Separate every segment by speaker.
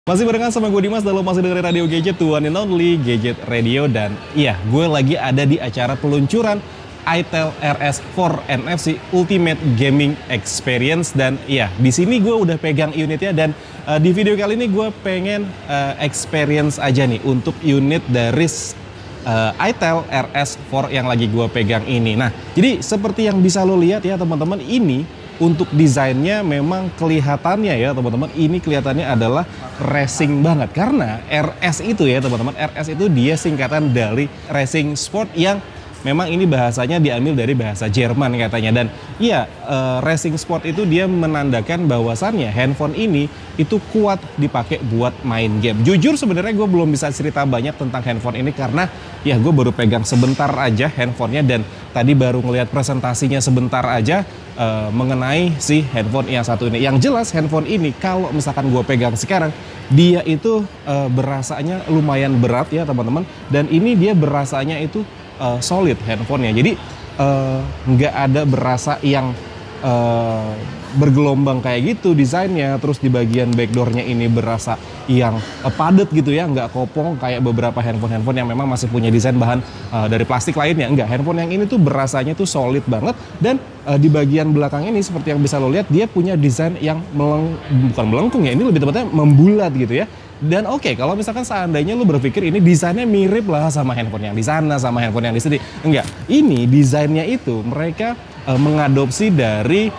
Speaker 1: Masih barengan sama gue Dimas, dan lo masih dengerin Radio Gadget, the one and only Gadget Radio. Dan iya, gue lagi ada di acara peluncuran itel RS4 NFC Ultimate Gaming Experience. Dan iya, di sini gue udah pegang unitnya. Dan di video kali ini gue pengen experience aja nih untuk unit dari itel RS4 yang lagi gue pegang ini. Nah, jadi seperti yang bisa lo lihat ya teman-teman, ini untuk desainnya memang kelihatannya ya teman-teman, ini kelihatannya adalah racing banget. Karena RS itu ya teman-teman, RS itu dia singkatan dari Racing Sport, yang memang ini bahasanya diambil dari bahasa Jerman katanya. Dan iya, Racing Sport itu dia menandakan bahwasannya handphone ini itu kuat dipakai buat main game. Jujur sebenarnya gue belum bisa cerita banyak tentang handphone ini karena ya gue baru pegang sebentar aja handphonenya, dan tadi baru ngelihat presentasinya sebentar aja mengenai si handphone yang satu ini. Yang jelas handphone ini kalau misalkan gue pegang sekarang, dia itu berasanya lumayan berat ya teman-teman, dan ini dia berasanya itu solid handphonenya. Jadi nggak ada berasa yang bergelombang kayak gitu desainnya. Terus di bagian backdoornya ini berasa yang padat gitu ya, nggak kopong kayak beberapa handphone yang memang masih punya desain bahan dari plastik lainnya. Enggak, handphone yang ini tuh berasanya tuh solid banget. Dan di bagian belakang ini seperti yang bisa lo lihat, dia punya desain yang bukan melengkung ya, ini lebih tepatnya membulat gitu ya. Dan oke, kalau misalkan seandainya lu berpikir ini desainnya mirip lah sama handphone yang di sana, sama handphone yang di sini. Enggak, ini desainnya itu mereka mengadopsi dari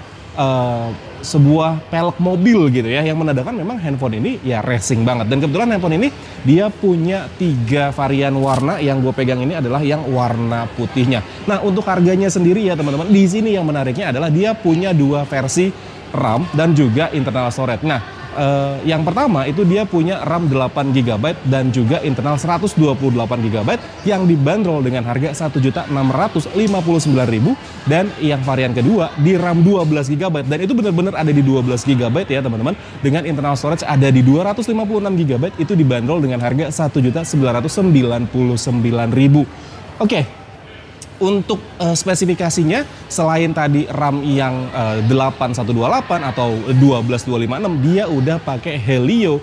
Speaker 1: sebuah pelek mobil gitu ya, yang menandakan memang handphone ini ya racing banget. Dan kebetulan handphone ini dia punya 3 varian warna. Yang gue pegang ini adalah yang warna putihnya. Nah, untuk harganya sendiri ya teman-teman, di sini yang menariknya adalah dia punya 2 versi RAM dan juga internal storage. Nah, yang pertama itu dia punya RAM 8GB dan juga internal 128GB yang dibanderol dengan harga Rp1.659.000. Dan yang varian kedua di RAM 12GB, dan itu benar-benar ada di 12GB ya teman-teman, dengan internal storage ada di 256GB, itu dibanderol dengan harga Rp1.999.000. Oke. Untuk spesifikasinya, selain tadi RAM yang 8128 atau 12256, dia udah pakai Helio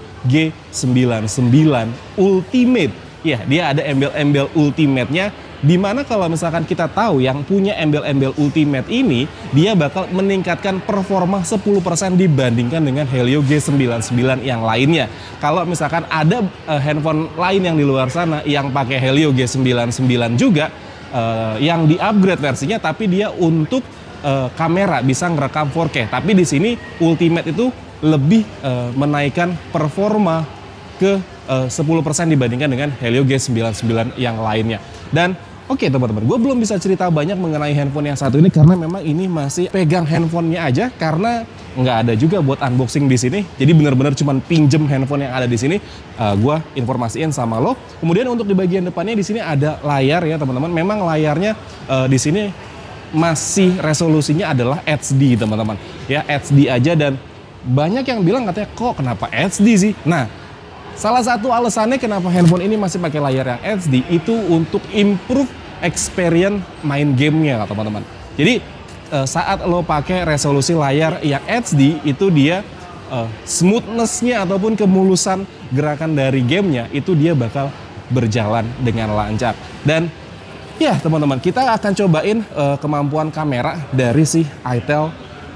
Speaker 1: G99 Ultimate. Ya, dia ada embel-embel Ultimate-nya, dimana kalau misalkan kita tahu yang punya embel-embel Ultimate ini, dia bakal meningkatkan performa 10% dibandingkan dengan Helio G99 yang lainnya. Kalau misalkan ada handphone lain yang di luar sana yang pakai Helio G99 juga, yang di-upgrade versinya, tapi dia untuk kamera bisa ngerekam 4K. Tapi di sini Ultimate itu lebih menaikkan performa ke 10% dibandingkan dengan Helio G99 yang lainnya. Dan oke teman-teman, gue belum bisa cerita banyak mengenai handphone yang satu ini karena memang ini masih pegang handphonenya aja, karena nggak ada juga buat unboxing di sini. Jadi bener-bener cuman pinjem handphone yang ada di sini, gue informasiin sama lo. Kemudian untuk di bagian depannya di sini ada layar ya teman-teman. Memang layarnya di sini masih resolusinya adalah HD teman-teman. Ya, HD aja, dan banyak yang bilang katanya kok kenapa HD sih? Nah, salah satu alasannya kenapa handphone ini masih pakai layar yang HD itu untuk improve experience main gamenya teman-teman. Jadi saat lo pakai resolusi layar yang HD, itu dia smoothness-nya ataupun kemulusan gerakan dari gamenya itu dia bakal berjalan dengan lancar. Dan ya teman-teman, kita akan cobain kemampuan kamera dari si itel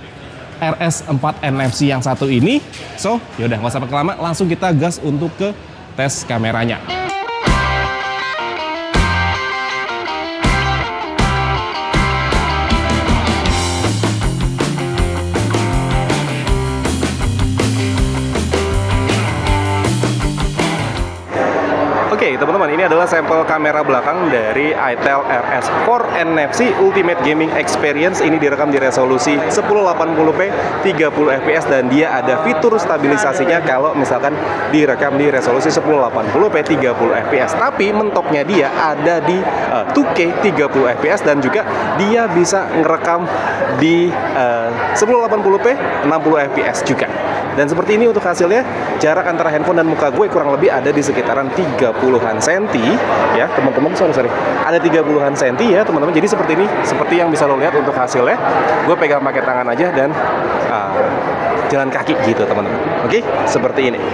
Speaker 1: RS4 NFC yang satu ini. So, yaudah nggak usah pakai lama, langsung kita gas untuk ke tes kameranya. Oke teman-teman, ini adalah sampel kamera belakang dari itel RS4 NFC Ultimate Gaming Experience. Ini direkam di resolusi 1080p 30fps, dan dia ada fitur stabilisasinya kalau misalkan direkam di resolusi 1080p 30fps. Tapi mentoknya dia ada di 2K 30fps, dan juga dia bisa ngerekam di 1080p 60fps juga. Dan seperti ini untuk hasilnya, jarak antara handphone dan muka gue kurang lebih ada di sekitaran 30-an senti ya teman-teman, sorry ada 30-an senti ya teman-teman. Jadi seperti ini, seperti yang bisa lo lihat untuk hasilnya. Gue pegang pakai tangan aja dan jalan kaki gitu teman-teman. Oke, seperti ini.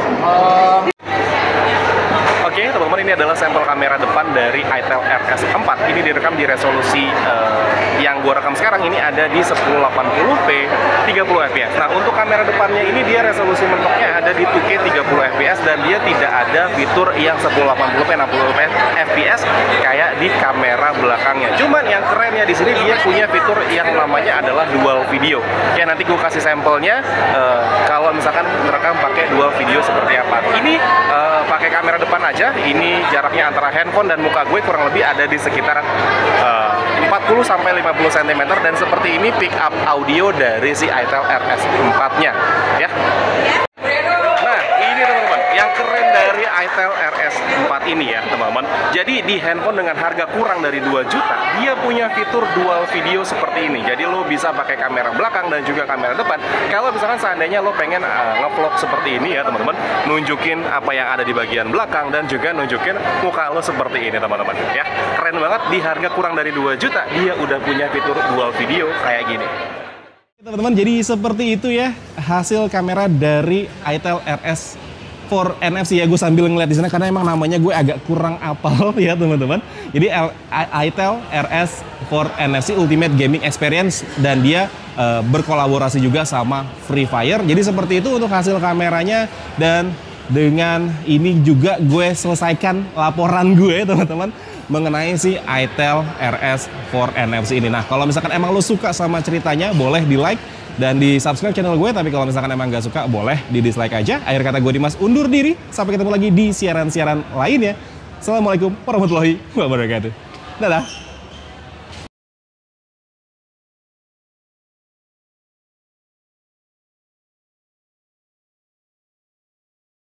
Speaker 1: Oke, teman-teman, ini adalah sampel kamera depan dari ITEL RS4. Ini direkam di resolusi yang gua rekam sekarang ini ada di 1080p 30 fps. Nah, untuk kamera depannya ini dia resolusi mentoknya ada di 2K 30 fps dan dia tidak ada fitur yang 1080p 60 fps kayak di kamera belakangnya. Cuman yang kerennya di sini dia punya fitur yang namanya adalah dual video. Ya, nanti gua kasih sampelnya kalau misalkan merekam pakai dual video seperti apa. Ini pakai kamera depan aja. Ini jaraknya antara handphone dan muka gue kurang lebih ada di sekitar 40 sampai 50 cm dan seperti ini pick up audio dari si ITEL RS4-nya ya. Nah, ini teman-teman, yang keren dari ITEL RS4 ini ya, teman-teman. Jadi di handphone dengan harga kurang dari 2 juta, dia punya fitur dual video seperti ini. Jadi lo bisa pakai kamera belakang dan juga kamera depan. Kalau misalkan seandainya lo pengen ngevlog seperti ini ya, teman-teman, nunjukin apa yang ada di bagian belakang dan juga nunjukin muka lo seperti ini, teman-teman ya. Keren banget, di harga kurang dari 2 juta dia udah punya fitur dual video kayak gini. Teman-teman, jadi seperti itu ya hasil kamera dari ITEL RS4 NFC ya. Gue sambil ngeliat di sana karena emang namanya gue agak kurang apal ya, teman-teman. Jadi ITEL RS4 NFC Ultimate Gaming Experience dan dia berkolaborasi juga sama Free Fire. Jadi seperti itu untuk hasil kameranya, dan dengan ini juga gue selesaikan laporan gue, teman-teman, mengenai si ITEL RS4 NFC ini. Nah, kalau misalkan emang lo suka sama ceritanya, boleh di like dan di subscribe channel gue. Tapi kalau misalkan emang gak suka, boleh di dislike aja. Akhir kata gue Dimas undur diri. Sampai ketemu lagi di siaran-siaran lainnya. Assalamualaikum warahmatullahi wabarakatuh. Dadah.